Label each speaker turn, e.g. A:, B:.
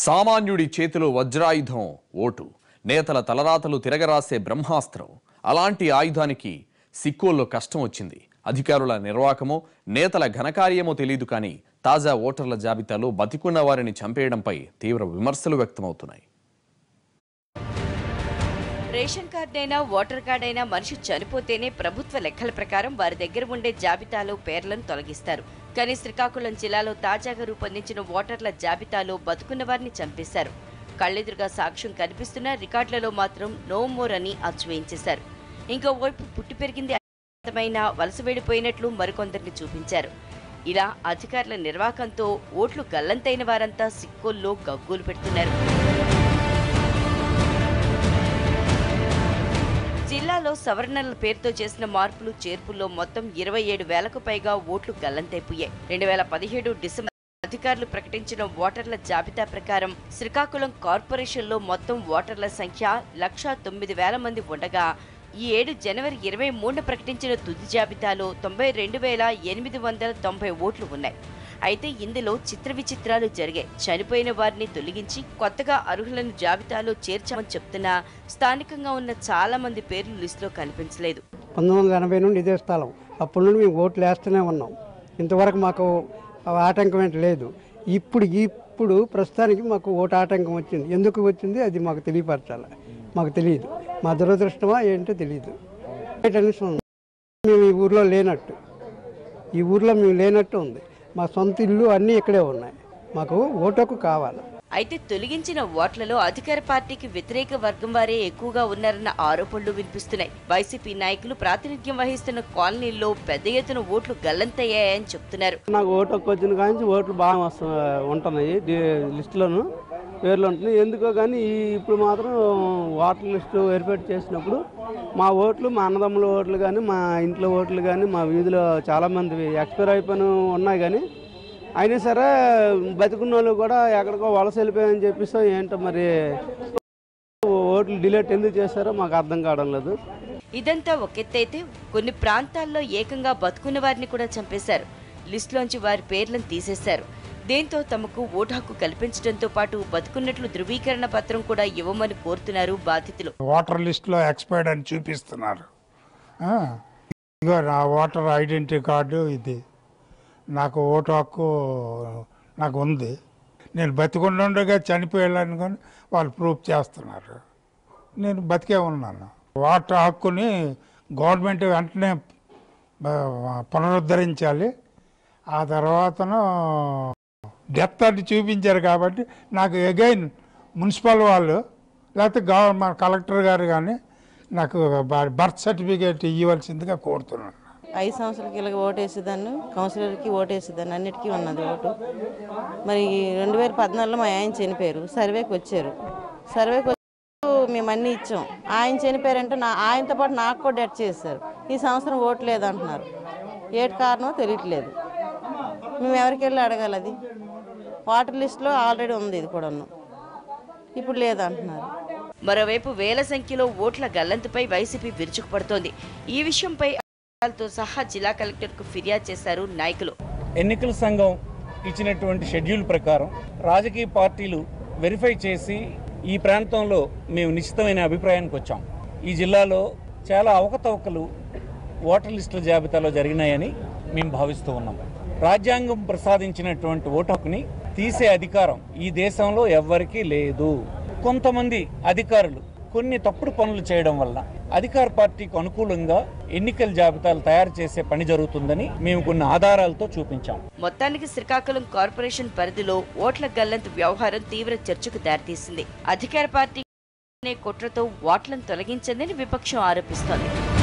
A: సామాన్యుడి చేతిలో వజ్రాయుధం ఓటు. నేతల తలరాతలు తిరగరాసే బ్రహ్మాస్త్రం. అలాంటి ఆయుధానికి సిక్కోల్లో కష్టం వచ్చింది. అధికారుల నిర్వాకమో నేతల ఘనకార్యమో తెలియదు, కానీ తాజా ఓటర్ల జాబితాలో బతికున్న వారిని చంపేయడంపై తీవ్ర విమర్శలు వ్యక్తమవుతున్నాయి.
B: రేషన్ కార్డు అయినా ఓటర్ కార్డు అయినా మనిషి చనిపోతేనే ప్రభుత్వ లెక్కల ప్రకారం వారి దగ్గర ఉండే జాబితాలో పేర్లను తొలగిస్తారు. కానీ శ్రీకాకుళం జిల్లాలో తాజాగా రూపొందించిన ఓటర్ల జాబితాలో బతుకున్న వారిని చంపేశారు. కళ్ళెదురుగా సాక్ష్యం కనిపిస్తున్న రికార్డులలో మాత్రం నో మోర్ అని అచ్చు వేయించేశారు. ఇంకోవైపు పుట్టి పెరిగింది అర్థమైన వలస వెడిపోయినట్లు మరికొందరిని చూపించారు. ఇలా అధికారుల నిర్వాకంతో ఓట్లు గల్లంతైన వారంతా సిక్కోల్లో గగ్గోలు పెడుతున్నారు. జిల్లాలో సవరణల పేరుతో చేసిన మార్పులు చేర్పుల్లో మొత్తం 27,000కు పైగా ఓట్లు గల్లంతైపోయాయి. 2017 డిసెంబర్ అధికారులు ప్రకటించిన ఓటర్ల జాబితా ప్రకారం శ్రీకాకుళం కార్పొరేషన్లో మొత్తం ఓటర్ల సంఖ్య 1,09,000 మంది ఉండగా, ఈ ఏడు జనవరి 23న ప్రకటించిన తుది జాబితాలో 92,890 ఓట్లు ఉన్నాయి. అయితే ఇందులో చిత్ర విచిత్రాలు జరిగాయి. చనిపోయిన వారిని తొలగించి కొత్తగా అర్హులను జాబితాలో చేర్చామని చెప్తున్నా స్థానికంగా ఉన్న చాలా మంది పేర్లు లిస్టులో కనిపించలేదు.
C: 1980 నుండి ఇదే స్థలం. అప్పటి నుండి మేము ఓట్లు వేస్తూనే ఉన్నాం. ఇంతవరకు మాకు ఆటంకం ఏంటి లేదు. ఇప్పుడు ప్రస్తుతానికి మాకు ఓటు ఆటంకం వచ్చింది. ఎందుకు వచ్చింది అది మాకు తెలియపరచాలి. మాకు తెలియదు. మా దురదృష్టమా ఏంటో తెలియదు. మేము ఈ ఊర్లో లేనట్టు ఉంది. మా సొంత ఇల్లు అన్నీ ఇక్కడే ఉన్నాయి. మాకు ఓటుకు కావాలి.
B: అయితే తొలగించిన ఓట్లలో అధికార పార్టీకి వ్యతిరేక వర్గం వారే ఎక్కువగా ఉన్నారన్న ఆరోపణలు వినిపిస్తున్నాయి. వైసీపీ నాయకులు ప్రాతినిధ్యం వహిస్తున్న కాలనీల్లో పెద్ద ఎత్తున ఓట్లు గల్లంతయ్యాయని చెప్తున్నారు.
C: నాకు ఓటు వచ్చిన కానీ ఓట్లు బాగా ఉంటున్నాయి. లిస్టులోను పేర్లు ఉంటున్నాయి. ఎందుకో కానీ ఇప్పుడు మాత్రం ఓటర్ లిస్టు ఏర్పాటు చేసినప్పుడు మా ఓట్లు, మా అన్నదమ్ముల ఓట్లు కానీ, మా ఇంట్లో ఓట్లు కానీ, మా వీధిలో చాలామంది ఎక్స్పైర్ అయిపోయిన ఉన్నాయి. కానీ అయినా సరే బతికున్న వాళ్ళు కూడా ఎక్కడికో వలస వెళ్ళిపోయాయని చెప్పిస్తా. ఏంటో మరి ఓట్లు డిలీట్ ఎందుకు చేశారో మాకు అర్థం కావడం లేదు.
B: ఇదంతా ఒకెత్తైతే కొన్ని ప్రాంతాల్లో ఏకంగా బతుకున్న వారిని కూడా చంపేశారు. లిస్టులోంచి వారి పేర్లను తీసేశారు. దీంతో తమకు ఓటు హక్కు కల్పించడంతో పాటు బతుకున్నట్లు ధృవీకరణ పత్రం కూడా ఇవ్వమని కోరుతున్నారు బాధితులు.
D: ఓటర్ లిస్టులో ఎక్స్పైర్డ్ అని చూపిస్తున్నారు. నా ఓటర్ ఐడెంటిటీ కార్డు ఇది. నాకు ఓటు హక్కు నాకు ఉంది. నేను బతికుండగా చనిపోయాను కానీ వాళ్ళు ప్రూఫ్ చేస్తున్నారు. నేను బతికే ఉన్నాను. ఓటర్ హక్కుని గవర్నమెంట్ వెంటనే పునరుద్ధరించాలి. ఆ తర్వాతను డెత్ అని చూపించారు కాబట్టి నాకు అగైన్ మున్సిపల్ వాళ్ళు లేకపోతే గవర్నమెంట్ కలెక్టర్ గారు కానీ నాకు బర్త్ సర్టిఫికేట్ ఇవ్వాల్సిందిగా కోరుతున్నాను.
E: 5 సంవత్సరాలకి ఇలాగ ఓటేసేదాన్ని, కౌన్సిలర్కి ఓటేసేదాన్ని, అన్నిటికీ ఉన్నది ఓటు. మరి 2014లో మా ఆయన చనిపోయారు. సర్వేకి వచ్చారు. మేము అన్నీ ఇచ్చాం. ఆయన చనిపోయారంటే ఆయనతో పాటు నాకు కూడా డెత్ చేశారు. ఈ సంవత్సరం ఓటు లేదంటున్నారు. ఏటి కారణమో తెలియట్లేదు. మేము ఎవరికి వెళ్ళి అడగాలి? అది వాటర్ లిస్టులో ఆల్రెడీ ఉంది. ఇది కూడా ఇప్పుడు లేదంటున్నారు.
B: మరోవైపు వేల సంఖ్యలో ఓట్ల గల్లంతుపై వైసీపీ విరుచుకుపడుతోంది. ఈ విషయంపై తో సహా జిల్లా కలెక్టర్కు ఫిర్యాదు చేశారు నాయకులు.
F: ఎన్నికల సంఘం ఇచ్చినటువంటి షెడ్యూల్ ప్రకారం రాజకీయ పార్టీలు వెరిఫై చేసి ఈ ప్రాంతంలో మేము నిశ్చితమైన అభిప్రాయానికి వచ్చాం. ఈ జిల్లాలో చాలా అవకతవకలు ఓటర్ లిస్టుల జాబితాలో జరిగినాయని మేము భావిస్తూ ఉన్నాం. రాజ్యాంగం ప్రసాదించినటువంటి ఓటు హక్కుని తీసే అధికారం ఈ దేశంలో ఎవ్వరికీ లేదు. కొంతమంది అధికారులు కొన్ని తప్పుడు పనులు చేయడం వల్ల అధికార పార్టీకి అనుకూలంగా ఎన్నికల జాబితాలు తయారు చేసే పని జరుగుతుందని మేము కొన్ని ఆధారాలతో చూపించాం.
B: మొత్తానికి శ్రీకాకుళం కార్పొరేషన్ పరిధిలో ఓట్ల గల్లంతు వ్యవహారం తీవ్ర చర్చకు దారితీసింది. అధికార పార్టీ కుట్రతో ఓట్లను తొలగించిందని విపక్షం ఆరోపిస్తోంది.